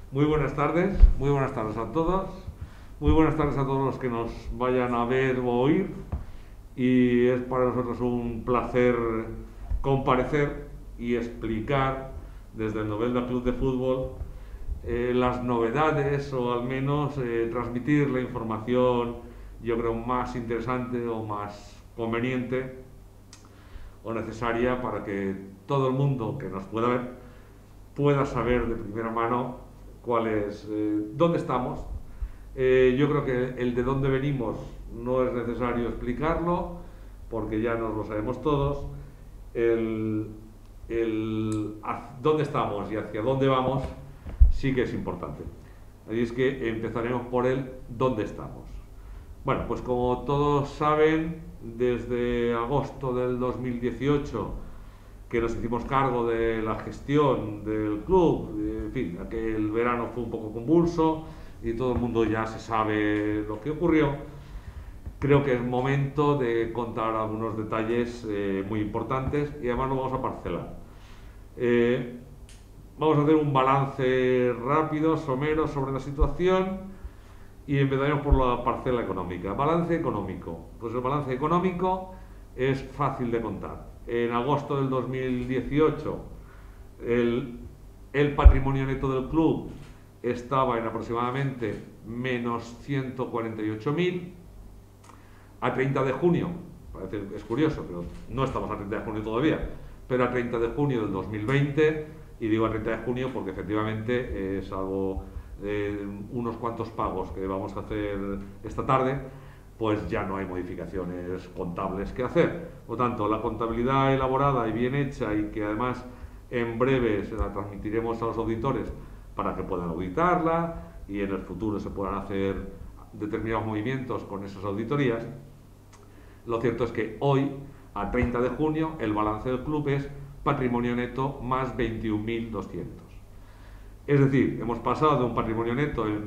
Muy buenas tardes a todos, muy buenas tardes a todos los que nos vayan a ver o oír, y es para nosotros un placer comparecer y explicar desde el Novelda Club de Fútbol las novedades, o al menos transmitir la información, yo creo, más interesante o más conveniente o necesaria para que todo el mundo que nos pueda ver pueda saber de primera mano dónde estamos. Yo creo que el de dónde venimos no es necesario explicarlo, porque ya nos lo sabemos todos. Dónde estamos y hacia dónde vamos sí que es importante. Así es que empezaremos por el dónde estamos. Bueno, pues como todos saben, desde agosto del 2018 que nos hicimos cargo de la gestión del club, en fin, aquel verano fue un poco convulso y todo el mundo ya se sabe lo que ocurrió. Creo que es momento de contar algunos detalles muy importantes, y además lo vamos a parcelar. Vamos a hacer un balance rápido, somero, sobre la situación, y empezaremos por la parcela económica. Balance económico. Pues el balance económico es fácil de contar. En agosto del 2018 el patrimonio neto del club estaba en aproximadamente menos 148.000. A 30 de junio, es curioso, pero no estamos a 30 de junio todavía, pero a 30 de junio del 2020, y digo a 30 de junio porque efectivamente, salvo unos cuantos pagos que vamos a hacer esta tarde, pues ya no hay modificaciones contables que hacer. Por lo tanto, la contabilidad elaborada y bien hecha, y que además en breve se la transmitiremos a los auditores para que puedan auditarla y en el futuro se puedan hacer determinados movimientos con esas auditorías. Lo cierto es que hoy, a 30 de junio, el balance del club es patrimonio neto más 21.200. Es decir, hemos pasado de un patrimonio neto en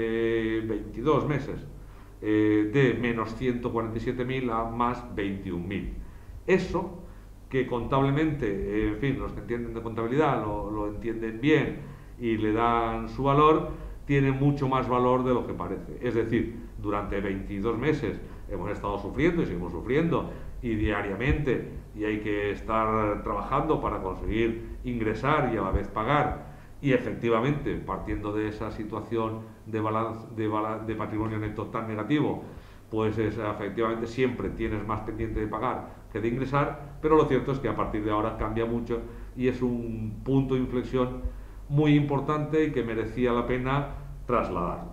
22 meses de menos 147.000 a más 21.000. Eso, que contablemente, en fin, los que entienden de contabilidad lo entienden bien y le dan su valor, tiene mucho más valor de lo que parece. Es decir, durante 22 meses hemos estado sufriendo y seguimos sufriendo, y diariamente, y hay que estar trabajando para conseguir ingresar y a la vez pagar. Y efectivamente, partiendo de esa situación de patrimonio neto tan negativo, pues efectivamente siempre tienes más pendiente de pagar que de ingresar, pero lo cierto es que a partir de ahora cambia mucho, y es un punto de inflexión muy importante y que merecía la pena trasladar.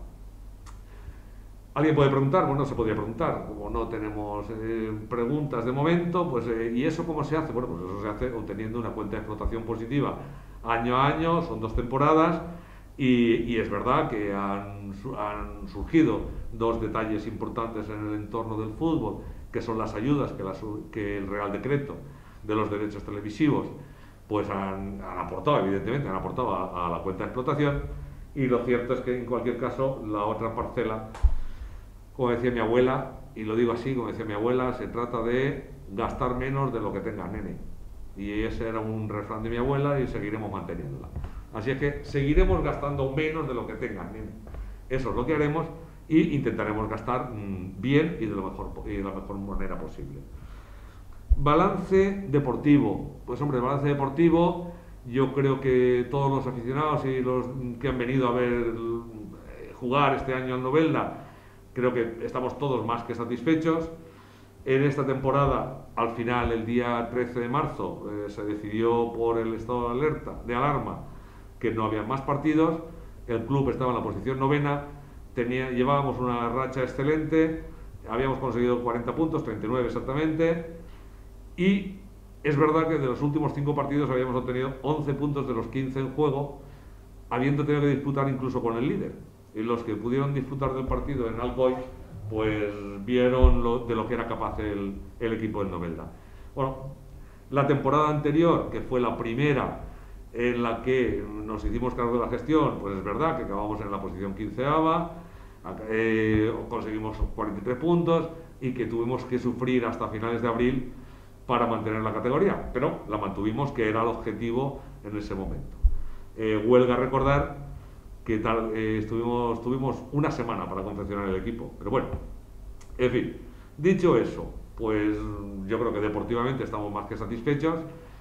Alguien puede preguntar, bueno, se podría preguntar, como no tenemos preguntas de momento, pues ¿y eso cómo se hace? Bueno, pues eso se hace obteniendo una cuenta de explotación positiva año a año, son 2 temporadas, y es verdad que han surgido dos detalles importantes en el entorno del fútbol, que son las ayudas que el Real Decreto de los derechos televisivos pues han aportado, evidentemente, han aportado a la cuenta de explotación. Y lo cierto es que en cualquier caso la otra parcela, como decía mi abuela, y lo digo así, como decía mi abuela, se trata de gastar menos de lo que tenga, nene. Y ese era un refrán de mi abuela, y seguiremos manteniéndola. Así es que seguiremos gastando menos de lo que tenga, nene. Eso es lo que haremos, y intentaremos gastar bien y de la mejor manera posible. Balance deportivo. Pues hombre, el balance deportivo, yo creo que todos los aficionados y los que han venido a ver jugar este año al Novelda, creo que estamos todos más que satisfechos. En esta temporada, al final, el día 13 de marzo, se decidió por el estado de alarma que no había más partidos. El club estaba en la posición novena, llevábamos una racha excelente, habíamos conseguido 40 puntos, 39 exactamente, y es verdad que de los últimos 5 partidos habíamos obtenido 11 puntos de los 15 en juego, habiendo tenido que disputar incluso con el líder. Y los que pudieron disfrutar del partido en Alcoy, pues vieron de lo que era capaz el equipo del Novelda. Bueno, la temporada anterior, que fue la primera en la que nos hicimos cargo de la gestión, pues es verdad que acabamos en la posición 15ª, conseguimos 43 puntos, y que tuvimos que sufrir hasta finales de abril para mantener la categoría, pero la mantuvimos, que era el objetivo en ese momento. Huelga recordar tuvimos una semana para confeccionar el equipo. Pero bueno, en fin, dicho eso, pues yo creo que deportivamente estamos más que satisfechos.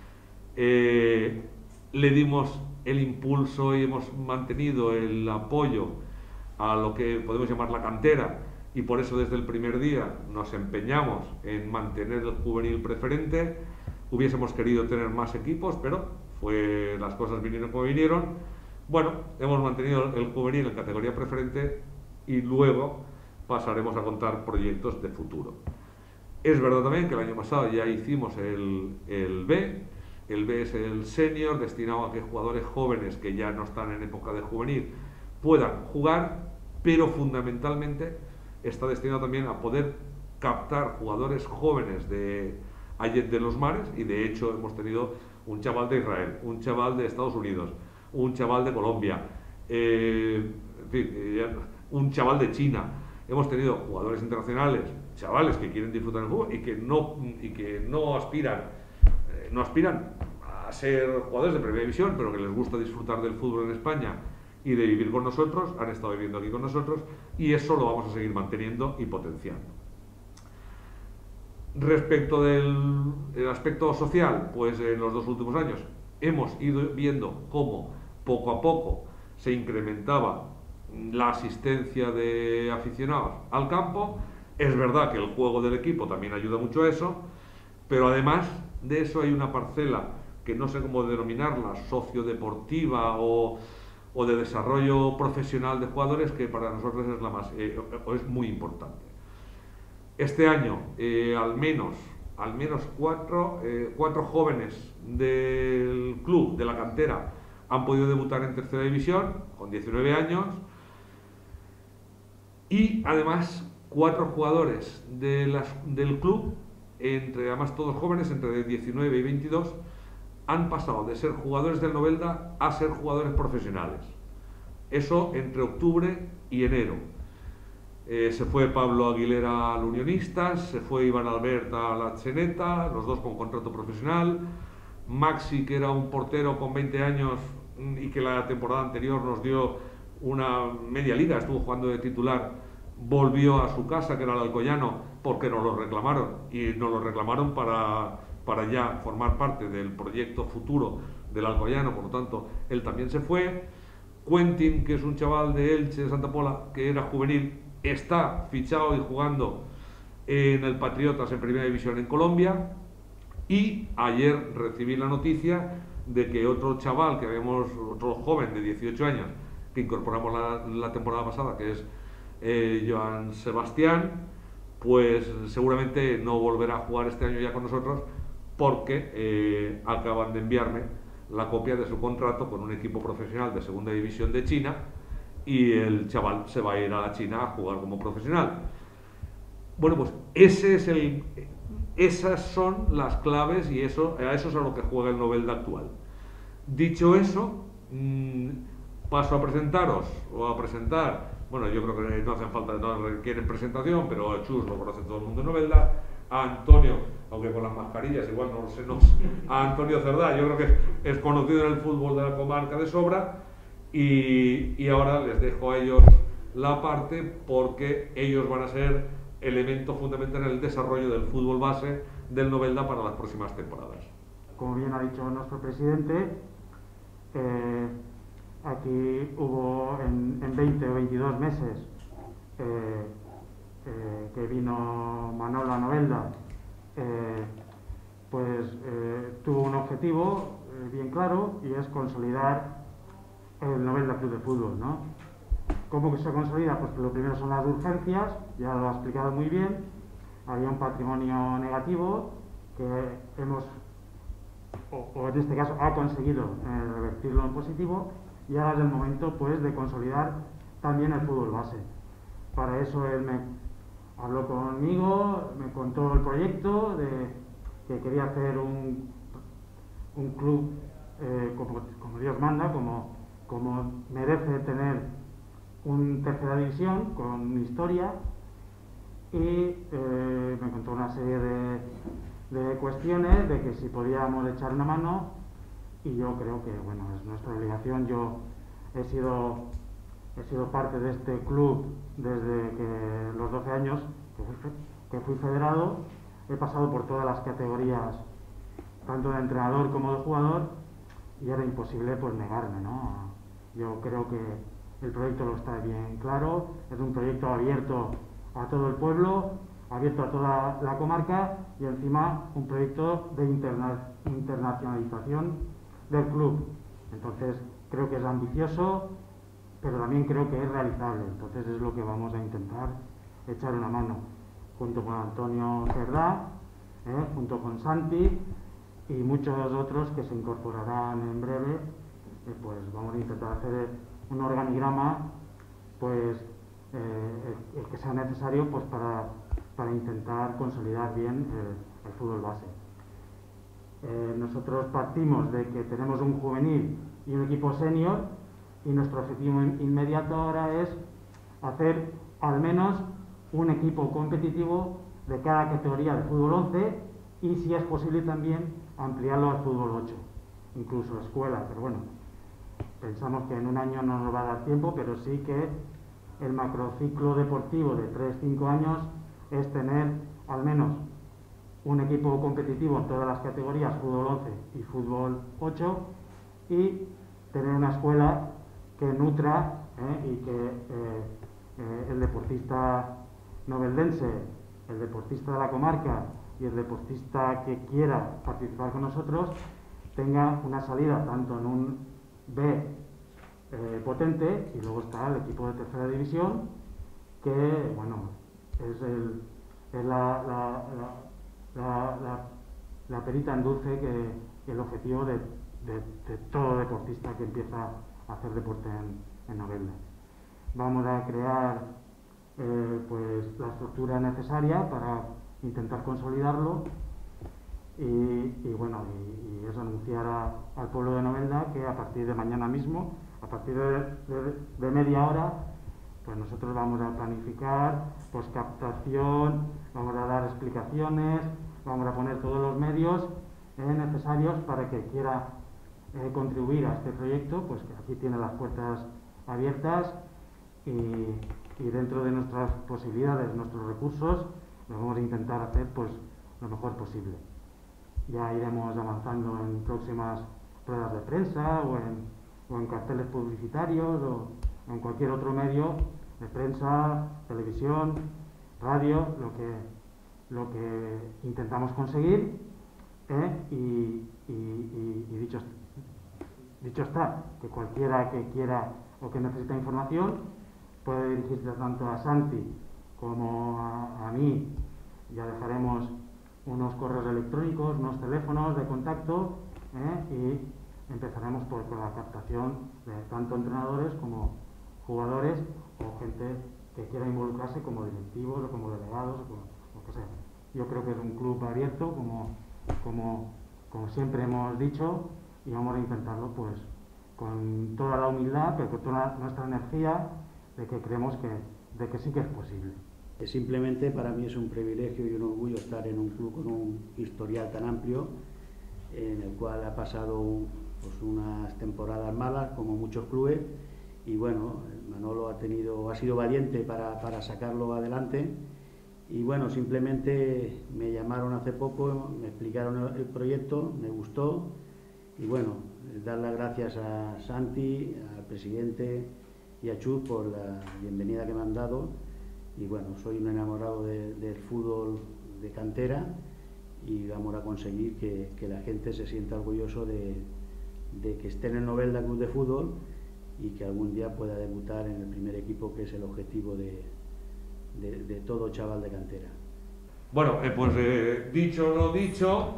Le dimos el impulso y hemos mantenido el apoyo a lo que podemos llamar la cantera, y por eso desde el primer día nos empeñamos en mantener el juvenil preferente. Hubiésemos querido tener más equipos, pero las cosas vinieron como vinieron. Bueno, hemos mantenido el juvenil en categoría preferente y luego pasaremos a contar proyectos de futuro. Es verdad también que el año pasado ya hicimos el B. El B es el senior, destinado a que jugadores jóvenes que ya no están en época de juvenil puedan jugar, pero fundamentalmente está destinado también a poder captar jugadores jóvenes de Allende los Mares, y de hecho hemos tenido un chaval de Israel, un chaval de Estados Unidos, un chaval de Colombia, en fin, un chaval de China. Hemos tenido jugadores internacionales, chavales que quieren disfrutar del fútbol y que no aspiran a ser jugadores de primera división, pero que les gusta disfrutar del fútbol en España y de vivir con nosotros, han estado viviendo aquí con nosotros, y eso lo vamos a seguir manteniendo y potenciando. Respecto del aspecto social, pues en los 2 últimos años hemos ido viendo cómo poco a poco se incrementaba la asistencia de aficionados al campo. Es verdad que el juego del equipo también ayuda mucho a eso, pero además de eso hay una parcela que no sé cómo denominarla, sociodeportiva o de desarrollo profesional de jugadores, que para nosotros es muy importante. Este año al menos 4 jóvenes del club, de la cantera, han podido debutar en tercera división con 19 años, y además 4 jugadores del club, además todos jóvenes, entre 19 y 22, han pasado de ser jugadores del Novelda a ser jugadores profesionales. Eso entre octubre y enero. Se fue Pablo Aguilera al Unionistas, se fue Iván Alberta a la Cheneta, los dos con contrato profesional. Maxi, que era un portero con 20 años y que la temporada anterior nos dio una media liga, estuvo jugando de titular, volvió a su casa, que era el Alcoyano, porque nos lo reclamaron, y nos lo reclamaron para ya formar parte del proyecto futuro del Alcoyano. Por lo tanto, él también se fue. Quentin, que es un chaval de Elche, de Santa Pola, que era juvenil, está fichado y jugando en el Patriotas en primera división en Colombia. Y ayer recibí la noticia de que otro chaval otro joven de 18 años que incorporamos la temporada pasada, que es Joan Sebastián, pues seguramente no volverá a jugar este año ya con nosotros, porque acaban de enviarme la copia de su contrato con un equipo profesional de segunda división de China, y el chaval se va a ir a la China a jugar como profesional. Bueno, pues esas son las claves, y eso es a lo que juega el Novelda actual. Dicho eso, paso a presentaros, o a presentar, bueno, yo creo que no hacen falta, no requieren presentación, pero a Chus lo conoce todo el mundo en Novelda, a Antonio, aunque con las mascarillas igual no lo sé, a Antonio Cerdá, yo creo que es conocido en el fútbol de la comarca de sobra, y ahora les dejo a ellos la parte, porque ellos van a ser elemento fundamental en el desarrollo del fútbol base del Novelda para las próximas temporadas. Como bien ha dicho nuestro presidente, aquí hubo en 20 o 22 meses que vino Manolo a Novelda, tuvo un objetivo bien claro, y es consolidar el Novelda Club de Fútbol, ¿no? ¿Cómo que se consolida? Pues lo primero son las urgencias, ya lo ha explicado muy bien. Había un patrimonio negativo que hemos, o en este caso ha conseguido revertirlo en positivo, y ahora es el momento pues de consolidar también el fútbol base. Para eso él me habló conmigo, me contó el proyecto de que quería hacer un club como Dios manda, como merece tener un tercera división con historia, y me contó una serie de cuestiones de que si podíamos echar una mano, y yo creo que bueno, es nuestra obligación. Yo he sido he sido parte de este club desde que los 12 años que fui federado, he pasado por todas las categorías, tanto de entrenador como de jugador, y era imposible pues negarme, ¿no? Yo creo que el proyecto lo está bien claro, es un proyecto abierto a todo el pueblo, abierto a toda la comarca y encima un proyecto de internacionalización del club. Entonces creo que es ambicioso, pero también creo que es realizable. Entonces es lo que vamos a intentar echar una mano, junto con Antonio Cerdá, junto con Santi y muchos otros que se incorporarán en breve. Pues vamos a intentar hacer un organigrama, pues el que sea necesario, pues para intentar consolidar bien el fútbol base. Nosotros partimos de que tenemos un juvenil y un equipo senior, y nuestro objetivo inmediato ahora es hacer al menos un equipo competitivo de cada categoría de fútbol 11 y, si es posible, también ampliarlo al fútbol 8, incluso escuela, pero bueno, pensamos que en un año no nos va a dar tiempo, pero sí que el macrociclo deportivo de 3-5 años es tener al menos un equipo competitivo en todas las categorías, fútbol 11 y fútbol 8, y tener una escuela que nutra y que el deportista noveldense, el deportista de la comarca y el deportista que quiera participar con nosotros tenga una salida tanto en un B potente, y luego está el equipo de tercera división, que bueno, es la perita en dulce, que el objetivo de todo deportista que empieza a hacer deporte en Novelda. Vamos a crear pues la estructura necesaria para intentar consolidarlo, y bueno, y es anunciar al pueblo de Novelda que a partir de mañana mismo, a partir de media hora, pues nosotros vamos a planificar pues captación, vamos a dar explicaciones, vamos a poner todos los medios necesarios para que quiera contribuir a este proyecto, pues que aquí tiene las puertas abiertas, y dentro de nuestras posibilidades, nuestros recursos, lo vamos a intentar hacer pues lo mejor posible. Ya iremos avanzando en próximas ruedas de prensa o en carteles publicitarios o en cualquier otro medio de prensa, televisión, radio, lo que intentamos conseguir, y dicho está, que cualquiera que quiera o que necesite información puede dirigirse tanto a Santi como a mí. Ya dejaremos unos correos electrónicos, unos teléfonos de contacto, y empezaremos por la captación de tanto entrenadores como jugadores o gente que quiera involucrarse como directivos o como delegados o como lo que sea. Yo creo que es un club abierto, como siempre hemos dicho, y vamos a intentarlo pues con toda la humildad, pero con toda nuestra energía, de que creemos de que sí que es posible. Simplemente para mí es un privilegio y un orgullo estar en un club con un historial tan amplio, en el cual ha pasado pues unas temporadas malas como muchos clubes, y bueno, Manolo ha sido valiente para sacarlo adelante. Y bueno, simplemente me llamaron hace poco, me explicaron el proyecto, me gustó, y bueno, dar las gracias a Santi, al presidente y a Chus por la bienvenida que me han dado. Y bueno, soy un enamorado del fútbol de cantera, y vamos a conseguir que la gente se sienta orgulloso de que esté en el Novelda Club de Fútbol, y que algún día pueda debutar en el primer equipo, que es el objetivo de todo chaval de cantera. Bueno, pues dicho lo dicho,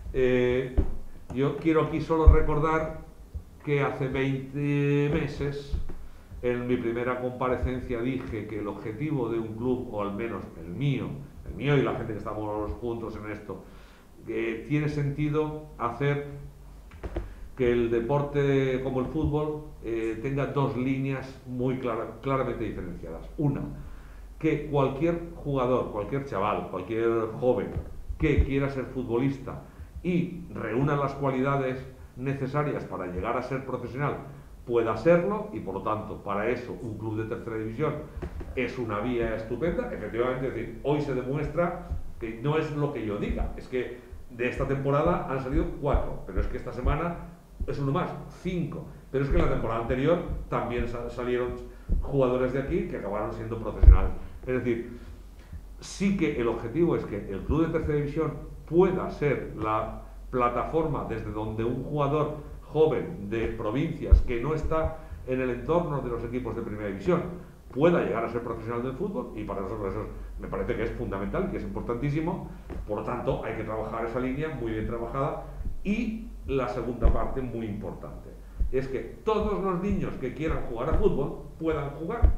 yo quiero aquí solo recordar que hace 20 meses, en mi primera comparecencia, dije que el objetivo de un club, o al menos el mío y la gente que estamos juntos en esto, que tiene sentido hacer que el deporte como el fútbol tenga dos líneas muy claramente diferenciadas. Una, que cualquier jugador, cualquier chaval, cualquier joven que quiera ser futbolista y reúna las cualidades necesarias para llegar a ser profesional, pueda serlo, y por lo tanto para eso un club de tercera división es una vía estupenda. Efectivamente, es decir, hoy se demuestra que no es lo que yo diga, es que de esta temporada han salido 4, pero es que esta semana es uno más, 5, pero es que la temporada anterior también salieron jugadores de aquí que acabaron siendo profesionales. Es decir, sí que el objetivo es que el club de tercera división pueda ser la plataforma desde donde un jugador joven de provincias que no está en el entorno de los equipos de primera división pueda llegar a ser profesional del fútbol, y para nosotros eso me parece que es fundamental, que es importantísimo. Por lo tanto, hay que trabajar esa línea muy bien trabajada. Y la segunda parte muy importante es que todos los niños que quieran jugar a fútbol puedan jugar.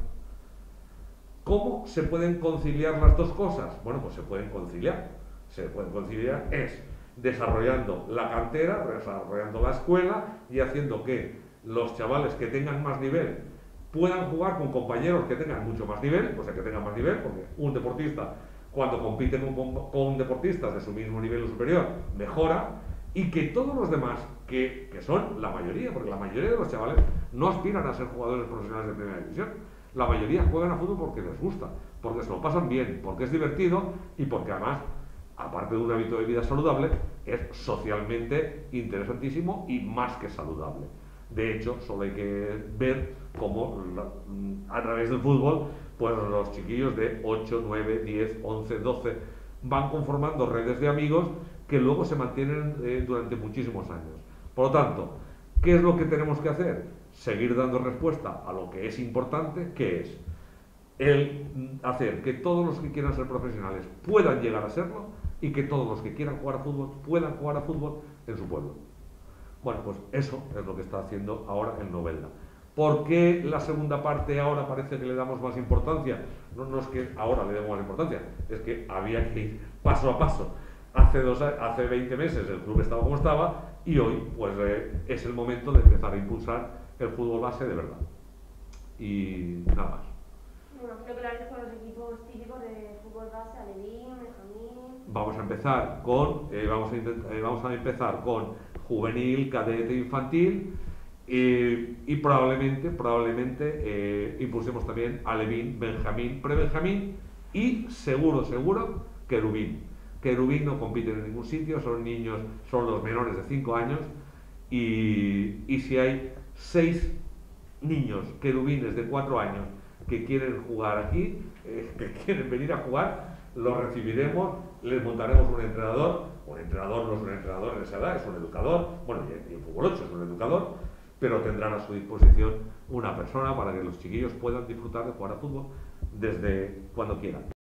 ¿Cómo se pueden conciliar las dos cosas? Bueno, pues se pueden conciliar. Es desarrollando la cantera, desarrollando la escuela y haciendo que los chavales que tengan más nivel puedan jugar con compañeros que tengan mucho más nivel, o sea, que tengan más nivel, porque un deportista, cuando compite con deportistas de su mismo nivel o superior, mejora, y que todos los demás, que son la mayoría, porque la mayoría de los chavales no aspiran a ser jugadores profesionales de primera división, la mayoría juegan a fútbol porque les gusta, porque se lo pasan bien, porque es divertido y porque además, aparte de un hábito de vida saludable, es socialmente interesantísimo y más que saludable. De hecho, solo hay que ver cómo a través del fútbol, pues los chiquillos de 8, 9, 10, 11, 12 van conformando redes de amigos que luego se mantienen durante muchísimos años. Por lo tanto, ¿qué es lo que tenemos que hacer? Seguir dando respuesta a lo que es importante, que es el hacer que todos los que quieran ser profesionales puedan llegar a serlo, y que todos los que quieran jugar a fútbol puedan jugar a fútbol en su pueblo. Bueno, pues eso es lo que está haciendo ahora el Novelda. ¿Por qué la segunda parte ahora parece que le damos más importancia? No es que ahora le demos más importancia, es que había que ir paso a paso. Hace 20 meses el club estaba como estaba, y hoy pues es el momento de empezar a impulsar el fútbol base de verdad. Y nada más. Bueno, creo que lo haréis con los equipos típicos de fútbol base, Alevín, Benjamín. Vamos a empezar con juvenil, cadete, infantil, y probablemente impulsemos también Alevín, Benjamín, prebenjamín y seguro querubín. Querubín no compiten en ningún sitio, son los menores de 5 años, y si hay 6 niños querubines de 4 años que quieren jugar aquí, que quieren venir a jugar, los recibiremos, les montaremos un entrenador no es un entrenador en esa edad, es un educador, bueno, y en fútbol 8 es un educador, pero tendrán a su disposición una persona para que los chiquillos puedan disfrutar de jugar a fútbol desde cuando quieran.